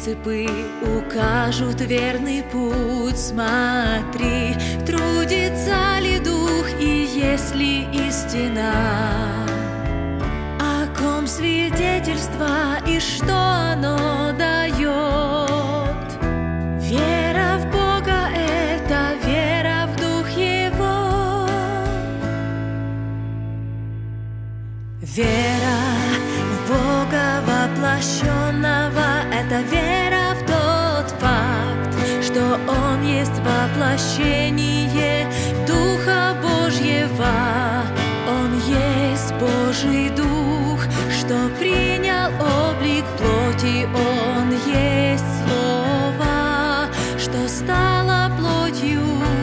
принципы укажут верный путь. Смотри, трудится ли дух и есть ли истина, о ком свидетельство и что оно дает. Вера в Бога — это вера в Дух Его. Вера в Бога воплощенного — это вера в тот факт, что Он есть воплощение Духа Божьего. Он есть Божий Дух, что принял облик плоти. Он есть Слово, что стало плотью.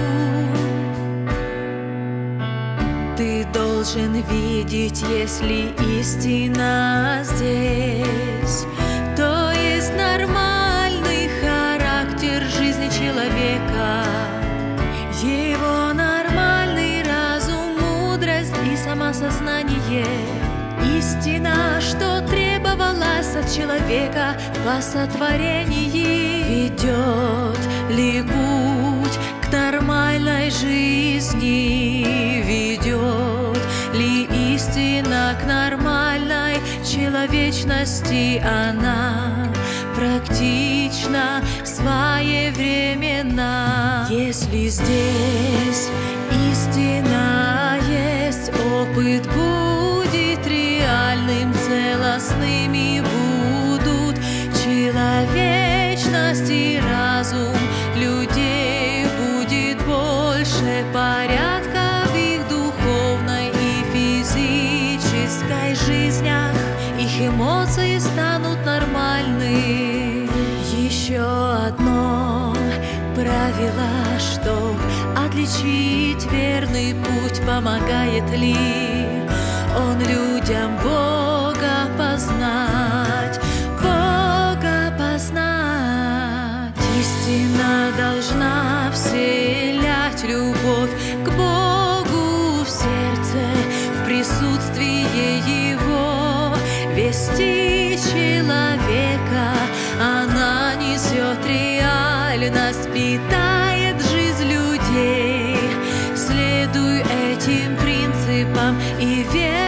Ты должен видеть, если истина здесь, то есть нормальный характер жизни человека, его нормальный разум, мудрость и самосознание. Истина, что требовалась от человека по сотворении. Ведет ли путь к нормальной жизни? Ведет ли истина к нормальной человечности? Она практична, своевременна. Если здесь истина есть, опыт будет реальным, целостными будут человечность и разум людей. Будет больше порядка в их духовной и физической жизнях. Их эмоции станут нормальны. Еще одно правило, чтоб отличить верный путь, помогает ли он людям Бога познать, Бога познать. Истина должна вселять любовь к Богу в сердце, в присутствии Его вести человека. Она несет реальность, питает жизнь людей. Следуй этим принципам и верь